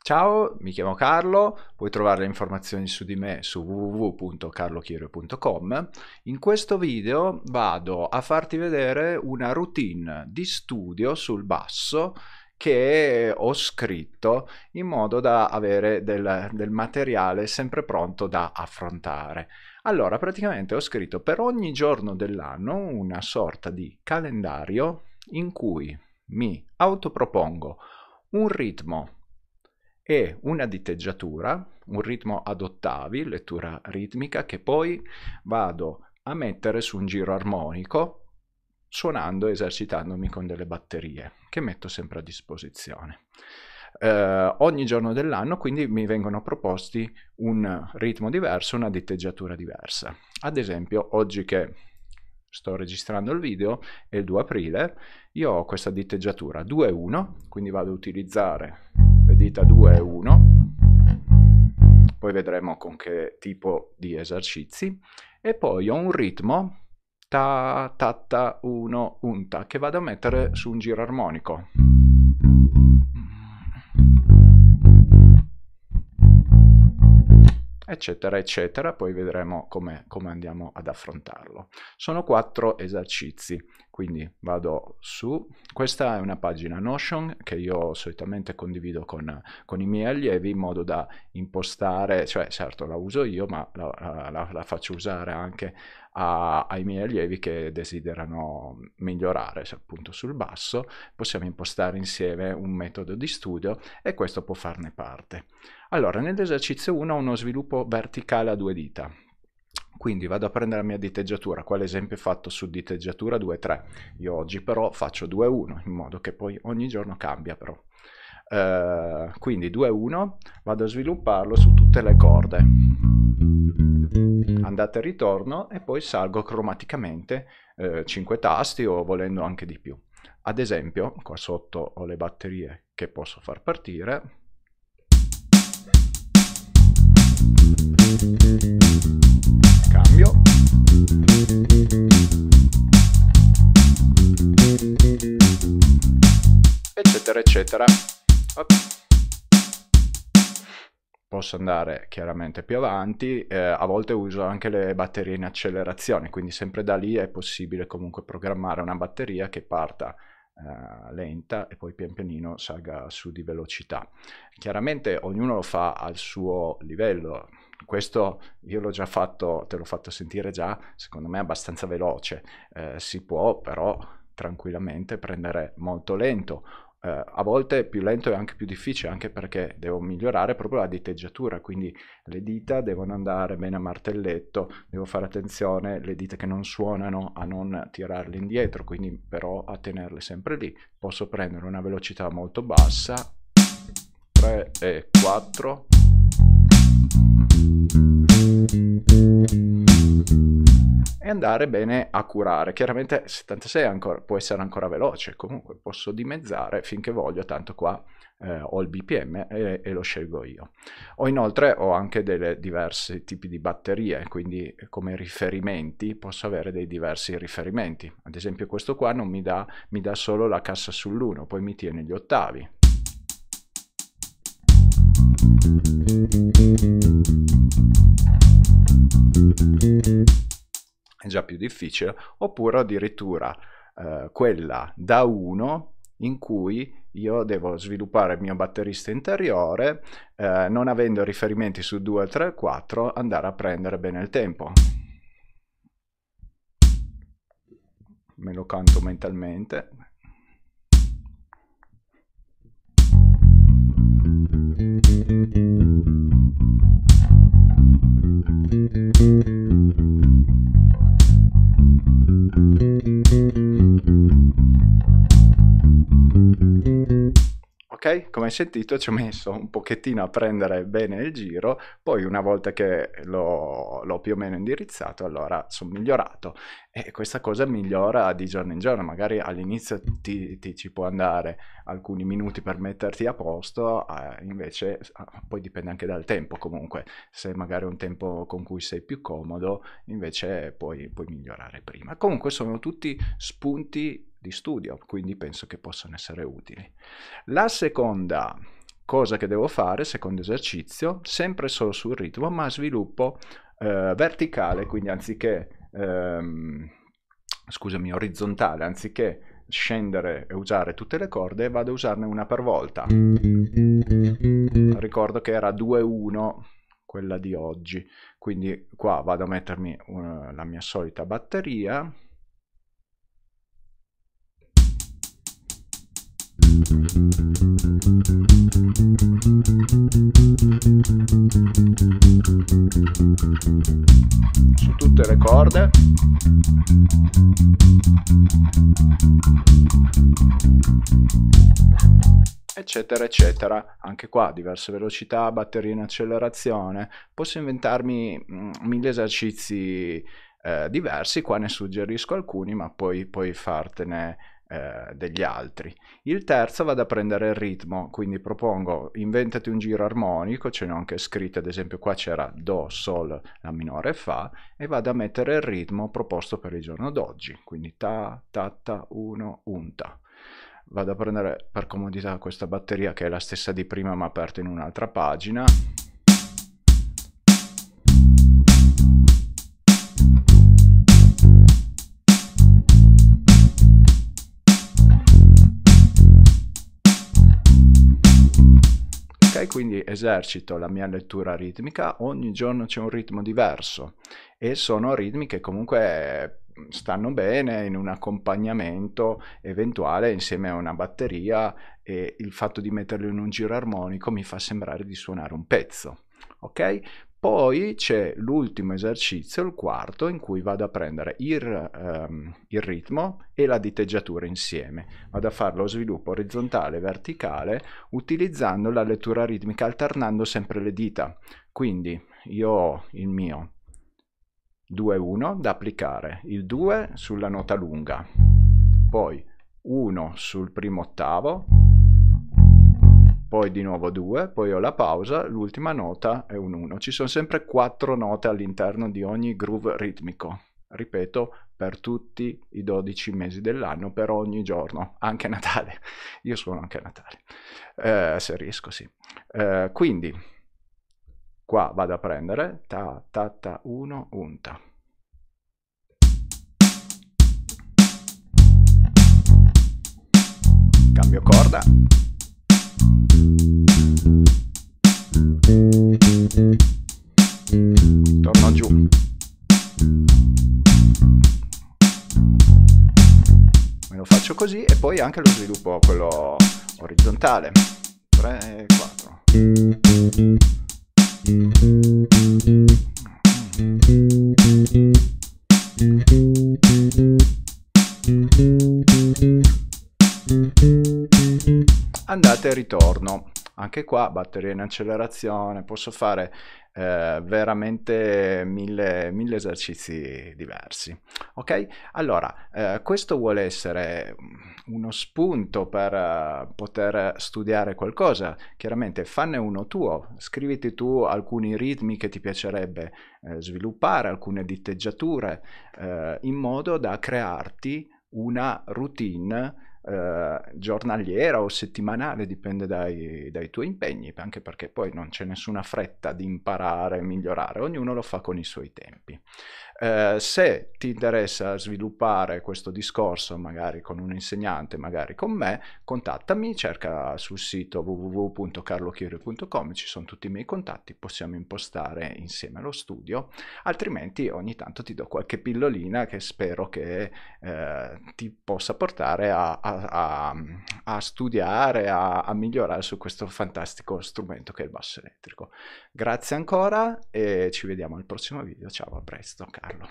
Ciao, mi chiamo Carlo, puoi trovare le informazioni su di me su www.carlochierio.com. In questo video vado a farti vedere una routine di studio sul basso che ho scritto in modo da avere del materiale sempre pronto da affrontare. Allora, praticamente ho scritto per ogni giorno dell'anno una sorta di calendario in cui mi autopropongo un ritmo e una diteggiatura, un ritmo ad ottavi, lettura ritmica, che poi vado a mettere su un giro armonico, suonando e esercitandomi con delle batterie, che metto sempre a disposizione. Ogni giorno dell'anno quindi mi vengono proposti un ritmo diverso, una diteggiatura diversa. Ad esempio, oggi che sto registrando il video, è il 2 aprile, io ho questa diteggiatura 2-1, quindi vado ad utilizzare le dita 2 e 1, poi vedremo con che tipo di esercizi, e poi ho un ritmo ta ta ta 1 un ta che vado a mettere su un giro armonico. Eccetera eccetera, poi vedremo come andiamo ad affrontarlo. Sono 4 esercizi, quindi vado su, questa è una pagina Notion che io solitamente condivido con i miei allievi in modo da impostare, cioè certo la uso io ma la faccio usare anche ai miei allievi che desiderano migliorare appunto sul basso. Possiamo impostare insieme un metodo di studio e questo può farne parte. Allora, nell'esercizio 1 ho uno sviluppo verticale a 2 dita, quindi vado a prendere la mia diteggiatura, qua l'esempio è fatto su diteggiatura 2-3, io oggi però faccio 2-1, in modo che poi ogni giorno cambia però. Quindi 2-1, vado a svilupparlo su tutte le corde, andata e ritorno, e poi salgo cromaticamente 5 tasti o volendo anche di più. Ad esempio, qua sotto ho le batterie che posso far partire. Cambio. Eccetera eccetera. Posso andare chiaramente più avanti, a volte uso anche le batterie in accelerazione, quindi sempre da lì è possibile comunque programmare una batteria che parta lenta e poi pian pianino salga su di velocità. Chiaramente ognuno lo fa al suo livello, questo io l'ho già fatto, te l'ho fatto sentire già, secondo me è abbastanza veloce, si può però tranquillamente prendere molto lento. A volte più lento è anche più difficile, anche perché devo migliorare proprio la diteggiatura, quindi le dita devono andare bene a martelletto, devo fare attenzione, le dita che non suonano, a non tirarle indietro, quindi però a tenerle sempre lì. Posso prendere una velocità molto bassa, 3 e 4, e andare bene a curare. Chiaramente 76 ancora, può essere ancora veloce, comunque posso dimezzare finché voglio, tanto qua ho il BPM e lo scelgo io. Inoltre ho anche delle diversi tipi di batterie, quindi come riferimenti posso avere dei diversi riferimenti. Ad esempio questo qua non mi dà solo la cassa sull'1, poi mi tiene gli ottavi. È già più difficile, oppure addirittura quella da 1 in cui io devo sviluppare il mio batterista interiore, non avendo riferimenti su 2, 3, 4, andare a prendere bene il tempo. Me lo canto mentalmente. Ok, come hai sentito ci ho messo un pochettino a prendere bene il giro, poi una volta che l'ho più o meno indirizzato, allora sono migliorato, e questa cosa migliora di giorno in giorno. Magari all'inizio ti ci può andare alcuni minuti per metterti a posto, invece poi dipende anche dal tempo. Comunque se magari è un tempo con cui sei più comodo, invece puoi migliorare prima. Comunque sono tutti spunti di studio, quindi penso che possano essere utili. La seconda cosa che devo fare, secondo esercizio, sempre solo sul ritmo, ma sviluppo verticale, quindi anziché, scusami, orizzontale, anziché scendere e usare tutte le corde, vado a usarne una per volta. Ricordo che era 2-1 quella di oggi, quindi qua vado a mettermi la mia solita batteria. Su tutte le corde. Eccetera eccetera. Anche qua diverse velocità, batterie in accelerazione. Posso inventarmi 1000 esercizi diversi, qua ne suggerisco alcuni, ma poi puoi fartene degli altri. Il terzo vado a prendere il ritmo, quindi propongo inventati un giro armonico, ce ne ho anche scritte, ad esempio qua c'era Do, Sol, La minore e Fa, e vado a mettere il ritmo proposto per il giorno d'oggi, quindi Ta, Ta, Ta, 1, Un, Ta. Vado a prendere per comodità questa batteria che è la stessa di prima ma aperta in un'altra pagina. Ok, quindi esercito la mia lettura ritmica, ogni giorno c'è un ritmo diverso e sono ritmi che comunque stanno bene in un accompagnamento eventuale insieme a una batteria, e il fatto di metterlo in un giro armonico mi fa sembrare di suonare un pezzo. Ok? Poi c'è l'ultimo esercizio, il quarto, in cui vado a prendere il ritmo e la diteggiatura insieme. Vado a fare lo sviluppo orizzontale e verticale utilizzando la lettura ritmica, alternando sempre le dita. Quindi io ho il mio 2-1 da applicare, il 2 sulla nota lunga, poi 1 sul primo ottavo, poi di nuovo 2, poi ho la pausa, l'ultima nota è un 1. Ci sono sempre 4 note all'interno di ogni groove ritmico, ripeto, per tutti i 12 mesi dell'anno, per ogni giorno, anche Natale. Io suono anche a Natale, se riesco, sì. Quindi qua vado a prendere Ta, Ta, Ta, 1, Un, Ta. Cambio corda. Torno giù. Me lo faccio così e poi anche lo sviluppo quello orizzontale. 3, 4. Andate e ritorno. Anche qua batteria in accelerazione, posso fare veramente mille esercizi diversi. Ok? Allora, questo vuole essere uno spunto per poter studiare qualcosa. Chiaramente fanne uno tuo, scriviti tu alcuni ritmi che ti piacerebbe sviluppare, alcune diteggiature, in modo da crearti una routine giornaliera o settimanale, dipende dai tuoi impegni, anche perché poi non c'è nessuna fretta di imparare e migliorare, ognuno lo fa con i suoi tempi. Se ti interessa sviluppare questo discorso magari con un insegnante, magari con me, contattami, cerca sul sito www.carlochiuri.com, ci sono tutti i miei contatti, possiamo impostare insieme lo studio, altrimenti ogni tanto ti do qualche pillolina che spero che ti possa portare a studiare, a migliorare su questo fantastico strumento che è il basso elettrico. Grazie ancora e ci vediamo al prossimo video. Ciao, a presto, Carlo.